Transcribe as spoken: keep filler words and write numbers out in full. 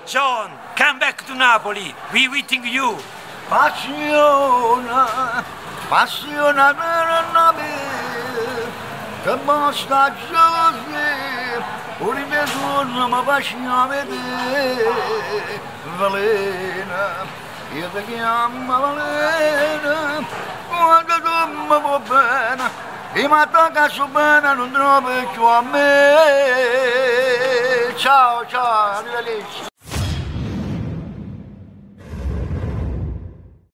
John, come back to Napoli. We waiting you. Passione, passione per Napoli, che basta gelosia, ora mi sono ma passione vedere, Valena, io ti chiamo Valena, quando tu mi vuoi bene, e mi tocca su bene, non trovo più a me. Ciao, ciao, arrivederci.